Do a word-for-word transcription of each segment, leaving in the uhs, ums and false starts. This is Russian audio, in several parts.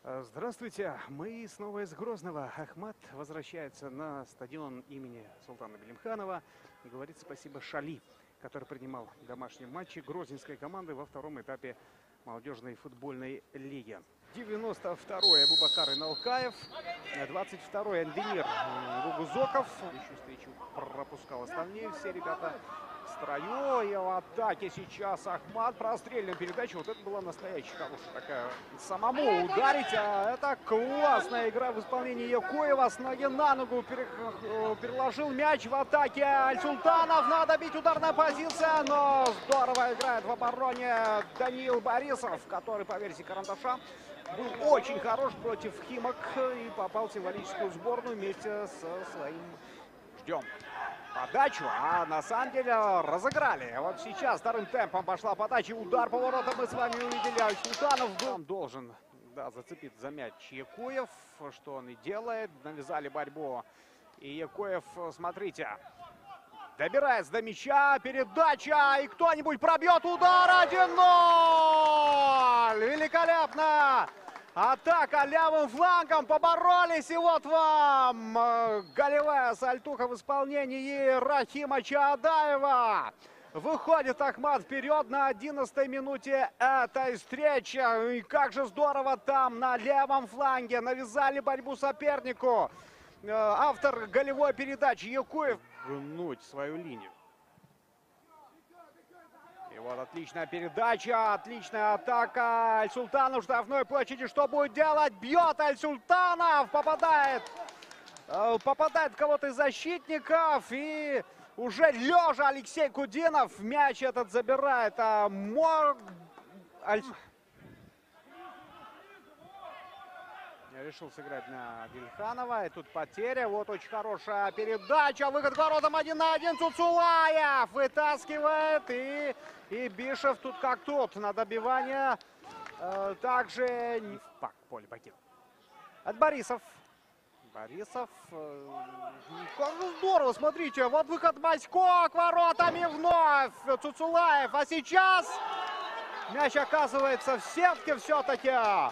Здравствуйте, мы снова из Грозного. Ахмат возвращается на стадион имени Султана Белимханова и говорит спасибо Шали, который принимал в домашнем матче грозненской команды во втором этапе молодежной футбольной лиги. девяносто второй Абубакар Иналкаев, двадцать второй Андемир Гугузоков. Еще встречу пропускал остальные все ребята в строю. И в атаке сейчас Ахмат. Прострельная передача. Вот это была настоящая хорошая такая. Самому ударить. А это классная игра в исполнении Якуева. С ноги на ногу переложил мяч в атаке. Аль-Султанов. Надо бить, ударная позиция. Но здорово играет в обороне Даниил Борисов, который, по версии Карандаша, был очень хорош против Химок и попал в символическую сборную вместе со своим. Ждем подачу, а на самом деле разыграли. Вот сейчас вторым темпом пошла подача, удар по воротам мы с вами увидели. Аль-Султанов был... должен да, зацепить за мяч Якуев, что он и делает. Навязали борьбу. И Якуев, смотрите, добирается до мяча, передача, и кто-нибудь пробьет, удар, один ноль! Великолепно! Атака левым флангом, поборолись, и вот вам голевая сальтуха в исполнении Рахима Чаадаева. Выходит Ахмат вперед на одиннадцатой минуте этой встречи. И как же здорово там на левом фланге навязали борьбу сопернику. Автор голевой передачи Якуев гнуть свою линию. И вот отличная передача, отличная атака. Аль-Султанов в штрафной площади. Что будет делать? Бьет Аль-Султанов. Попадает. Попадает в кого-то из защитников. И уже лежа Алексей Кудинов мяч этот забирает. А Мор... Аль... Решил сыграть на Гильханова. И тут потеря. Вот очень хорошая передача. Выход к воротам один на один. Цуцулаев вытаскивает. И, и Бишев тут как тут. На добивание. Э, также не в пак поле покинул. От Борисов. Борисов. Э, как же здорово. Смотрите. Вот выход Масько к воротам и вновь Цуцулаев. А сейчас мяч оказывается в сетке все-таки.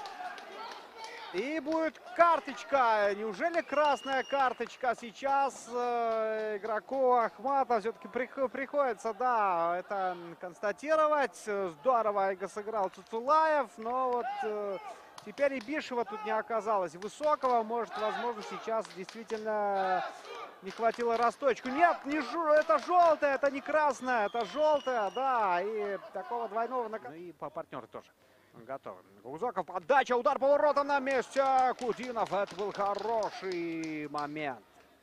И будет карточка. Неужели красная карточка сейчас э, игроку Ахмата? Все-таки приходится, да, это констатировать. Здорово сыграл Цуцулаев, но вот э, теперь и Бишева тут не оказалось. Высокого, может, возможно, сейчас действительно не хватило расточку. Нет, не жу, это желтая, это не красная, это желтая, да. И такого двойного наказания. Ну и по партнеру тоже. Готов. Гугузоков, подача, удар по воротам на месте. Кудинов, это был хороший момент.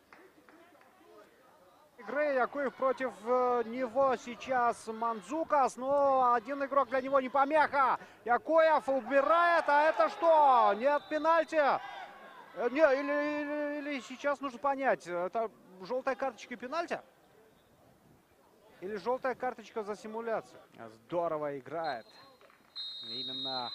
Игры Якуев против него сейчас Мандзукас, но один игрок для него не помеха. Якуев убирает, а это что? Нет пенальти? Не, или, или, или сейчас нужно понять, это желтая карточка и пенальти? Или желтая карточка за симуляцию? Здорово играет. Именно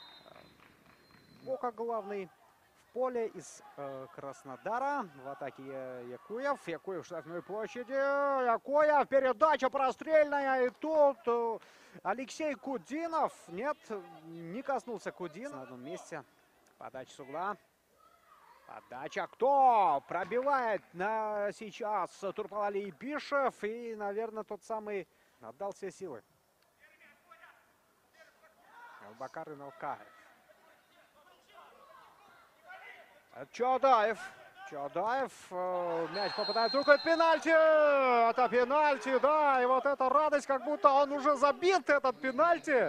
Бока главный в поле из э, Краснодара. В атаке Якуев. Якуев в штрафной площади. Якуев, передача прострельная. И тут э, Алексей Кудинов. Нет, не коснулся Кудин. На одном месте. Подача с угла. Подача. Кто пробивает на сейчас Турпалали Бишев. И, наверное, тот самый отдал все силы. Абубакар Иналкаев. Чаадаев. Чаадаев. Э, мяч попадает в руку. Это пенальти. Это пенальти, да. И вот эта радость, как будто он уже забит, этот пенальти.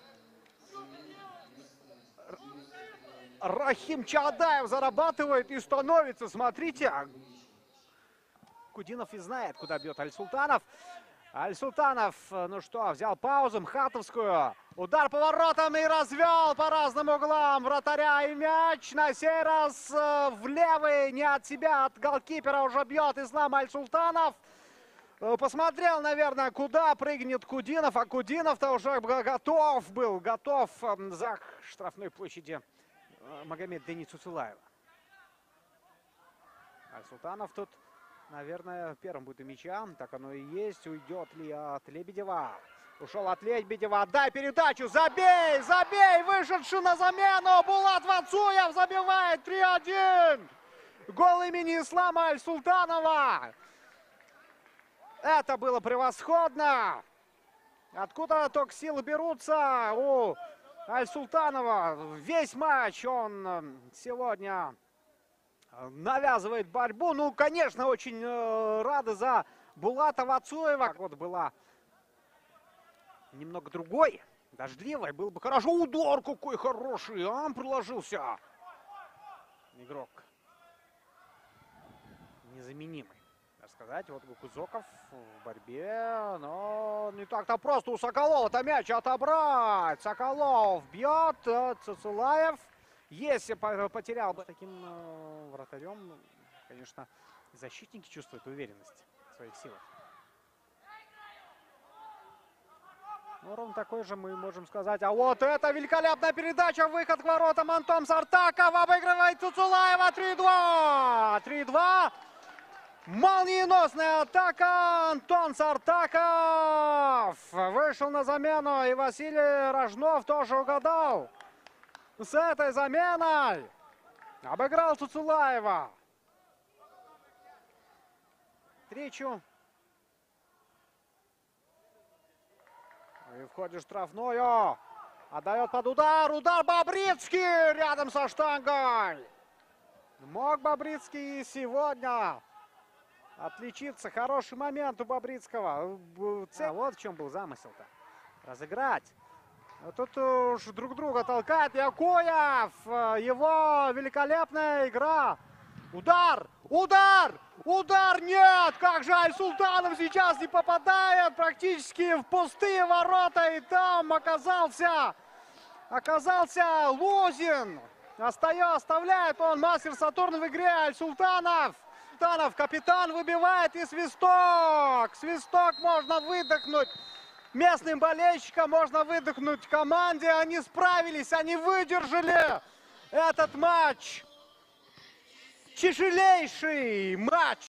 Рахим Чаадаев зарабатывает и становится. Смотрите. Кудинов и знает, куда бьет Аль-Султанов. Аль-Султанов, ну что, взял паузу, Мхатовскую. Удар по воротам и развел по разным углам вратаря. И мяч на сей раз в левый, не от себя, от голкипера уже бьет Ислам Аль-Султанов. Посмотрел, наверное, куда прыгнет Кудинов. А Кудинов-то уже готов был, готов за штрафной площади Магомед Дени Цуцулаева. Аль-Султанов тут, наверное, первым будет у мяча. Так оно и есть. Уйдет ли от Лебедева? Ушел от Лебедева. Отдай передачу. Забей! Забей! Вышедший на замену. Булат Вацуев забивает три один. Гол имени Ислама Аль-Султанова. Это было превосходно. Откуда только силы берутся у Аль-Султанова. Весь матч он сегодня навязывает борьбу. Ну, конечно, очень э, рады за Булата Вацуева. Вот была немного другой, дождливой. Был бы хорошо. Удар какой хороший. А, приложился. Игрок незаменимый, так сказать. Вот Гукузоков в борьбе. Но не так-то просто у Соколова-то мяч отобрать. Соколов бьет. Цуцулаев. Если потерял бы таким э, вратарем, конечно, защитники чувствуют уверенность в своих силах. Ну, ровно такой же мы можем сказать. А вот это великолепная передача. Выход к воротам. Антон Сартаков обыгрывает Цуцулаева. три два. три два. Молниеносная атака. Антон Сартаков вышел на замену. И Василий Рожнов тоже угадал с этой заменой. Обыграл Цуцулаева. Встречу. И входит штрафную. Отдает под удар. Удар Бобрицкий рядом со штангой. Мог Бобрицкий сегодня отличиться. Хороший момент у Бобрицкого. А вот в чем был замысел-то. Разыграть. Тут уж друг друга толкает Якуев. Его великолепная игра. Удар! Удар! Удар! Нет! Как же Аль-Султанов сейчас не попадает практически в пустые ворота. И там оказался, оказался Лозин. Остается, оставляет он мастер Сатурн в игре. Аль-Султанов. Султанов, капитан, выбивает и свисток. Свисток, можно выдохнуть. Местным болельщикам можно выдохнуть команде. Они справились, они выдержали этот матч. Тяжелейший матч